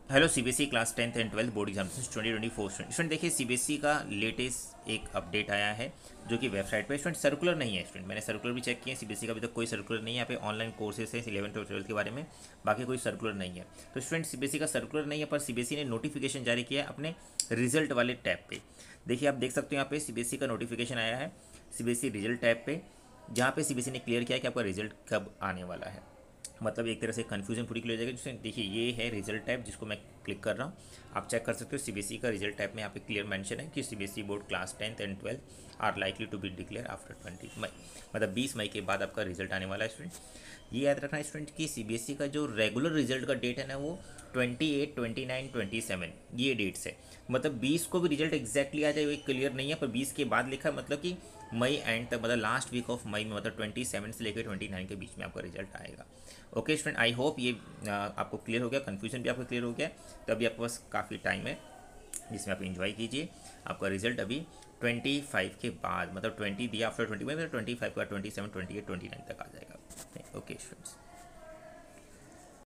Hello CBSE class 10th and 12th board examination 2024 student देखिए CBSE का latest एक update आया है जो कि वेबसाइट पे स्टूडेंट सर्कुलर नहीं है। स्टूडेंट मैंने सर्कुलर भी चेक किए, सीबीएसई का अभी तक कोई सर्कुलर नहीं है। यहाँ पे ऑनलाइन कोर्सेज है 11th और 12th के बारे में, बाकी कोई सर्कुलर नहीं है। तो स्टूडेंट सीबीएसई का सर्कुलर नहीं है, पर सीबीएसई ने नोटिफिकेशन जारी किया है अपने रिजल्ट वाले टैब पे। देखिए आप देख सकते हो यहाँ पे सीबीएसई का नोटिफिकेशन आया है सीबीएसई रिजल्ट टैब पे, जहाँ पे सीबीएसई ने क्लियर किया है कि आपका रिजल्ट कब आने वाला है। मतलब एक तरह से कन्फ्यूजन पूरी क्लियर हो जाएगी। जिससे देखिए ये है रिजल्ट टाइप जिसको मैं क्लिक कर रहा हूँ, आप चेक कर सकते हो सीबीएसई का रिजल्ट टाइप में यहाँ पे क्लियर मेंशन है कि CBSE board class 10th and 12th are likely to be declare after 20 May, मतलब 20 मई के बाद आपका रिजल्ट आने वाला है। स्टूडेंट ये याद रखना स्टूडेंट कि सीबीएसई का जो रेगुलर रिजल्ट का डेट है ना वो 28, 29, 27 ये डेट्स है। मतलब 20 को भी रिजल्ट एग्जैक्टली आ जाए वो क्लियर नहीं है, पर 20 के बाद लिखा है, मतलब कि मई एंड तक, मतलब लास्ट वीक ऑफ मई में, मतलब 27 से लेकर 29 के बीच में आपका रिजल्ट आएगा। ओके स्टूडेंट, आई होप ये आपको क्लियर हो गया, कन्फ्यूजन भी आपको क्लियर हो गया। तो अभी आपके पास काफ़ी टाइम है जिसमें आप इंजॉय कीजिए। आपका रिजल्ट अभी 25 के बाद, मतलब 20 दिया आफ्टर 20 में, 25 का 27, 28, 29 तक आ जाएगा। Okay students.